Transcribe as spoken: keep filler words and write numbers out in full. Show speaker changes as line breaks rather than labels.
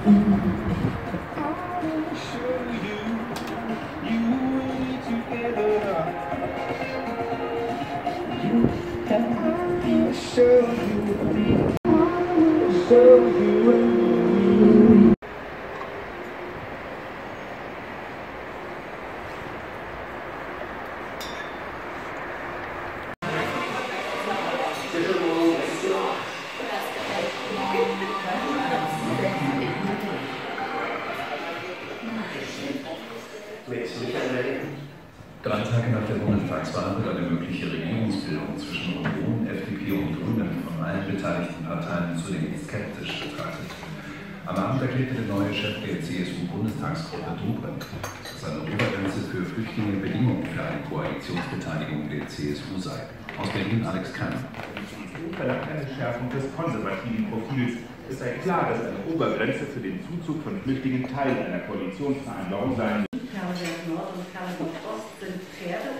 Drei Tage nach der Bundestagswahl wird eine mögliche Regierungsbildung zwischen Union, F D P und Grünen von allen beteiligten Parteien zunächst skeptisch betrachtet. Am Abend erklärte der neue Chef der C S U-Bundestagsgruppe Dobrindt, dass eine Obergrenze für Flüchtlinge Bedingung für eine Koalitionsbeteiligung der C S U sei. Aus Berlin Alex Keiner.
Die C S U verlangt eine Schärfung des konservativen Profils. Es sei klar, dass eine Obergrenze für den Zuzug von Flüchtlingen Teil einer Koalitionsvereinbarung sein muss.
Kernwerk Nord und Kernwerk Ost sind Pferde